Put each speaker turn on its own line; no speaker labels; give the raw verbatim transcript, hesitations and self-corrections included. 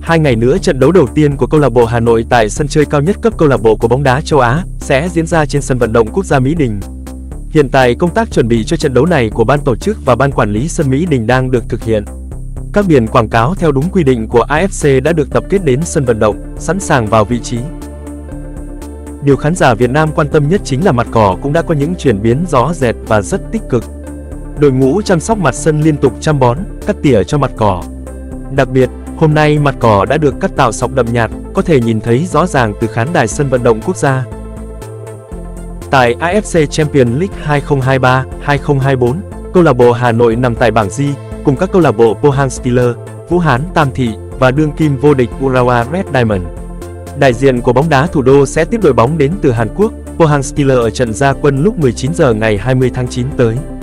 Hai ngày nữa trận đấu đầu tiên của câu lạc bộ Hà Nội tại sân chơi cao nhất cấp câu lạc bộ của bóng đá châu Á sẽ diễn ra trên sân vận động quốc gia Mỹ Đình. Hiện tại công tác chuẩn bị cho trận đấu này của ban tổ chức và ban quản lý sân Mỹ Đình đang được thực hiện. Các biển quảng cáo theo đúng quy định của a ép xê đã được tập kết đến sân vận động, sẵn sàng vào vị trí. Điều khán giả Việt Nam quan tâm nhất chính là mặt cỏ cũng đã có những chuyển biến rõ rệt và rất tích cực. Đội ngũ chăm sóc mặt sân liên tục chăm bón, cắt tỉa cho mặt cỏ. Đặc biệt, hôm nay mặt cỏ đã được cắt tạo sọc đậm nhạt, có thể nhìn thấy rõ ràng từ khán đài sân vận động quốc gia. Tại a ép xê Champions League hai không hai ba hai không hai bốn, câu lạc bộ Hà Nội nằm tại bảng G cùng các câu lạc bộ Pohang Steelers, Vũ Hán Tam Thị và đương kim vô địch Urawa Red Diamond. Đại diện của bóng đá thủ đô sẽ tiếp đội bóng đến từ Hàn Quốc, Pohang Steelers ở trận ra quân lúc mười chín giờ ngày hai mươi tháng chín tới.